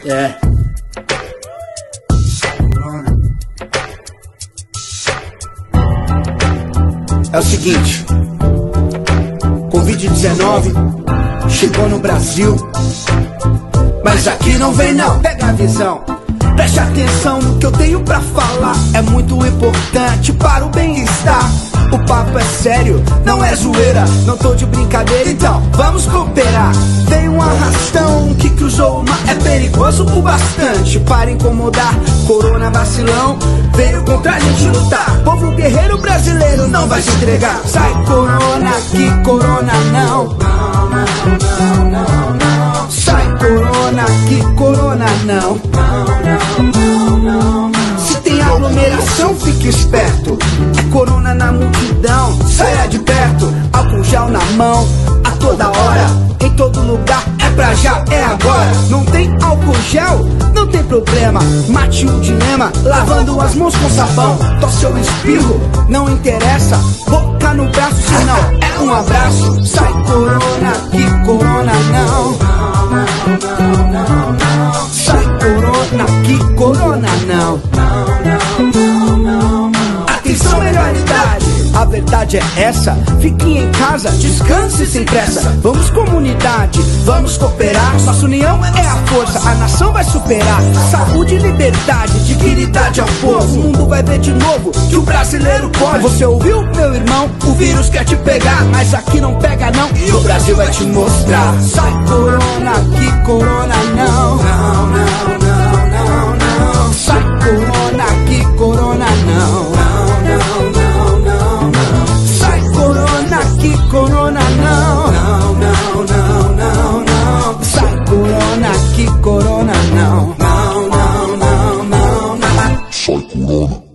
É. É o seguinte, Covid-19 chegou no Brasil, mas aqui não vem não, pega a visão. Preste atenção no que eu tenho pra falar, é muito importante para o bem-estar. O papo é sério, não é zoeira, não tô de brincadeira, então vamos cooperar. Veio um arrastão que cruzou o mar, é perigoso o bastante para incomodar. Corona vacilão, veio contra a gente lutar. Povo guerreiro brasileiro não vai se entregar. Sai corona, que corona não. Sai corona, que corona não. Se tem aglomeração, fique esperto. É corona na multidão, saia de perto. Álcool gel na mão, a toda hora. Em todo lugar, é pra já, é agora. Não tem álcool gel? Não tem problema. Mate o dilema, lavando as mãos com sabão. Tosse ou espirro, não interessa. Boca no braço, senão é um abraço. Sai corona, que corona não. Sai corona, que corona não. Atenção, melhor idade, a verdade é essa. Fique em casa, descanse sem pressa. Vamos comunidade, vamos cooperar. Nossa união é a força, a nação vai superar. Saúde e liberdade, dignidade ao povo. O mundo vai ver de novo que o brasileiro pode. Você ouviu, meu irmão? O vírus quer te pegar, mas aqui não pega não, e o Brasil vai te mostrar. Sai corona, que corona não. Sai corona, que corona não. Sai corona, que corona não. Sai corona, que corona não. Sai corona.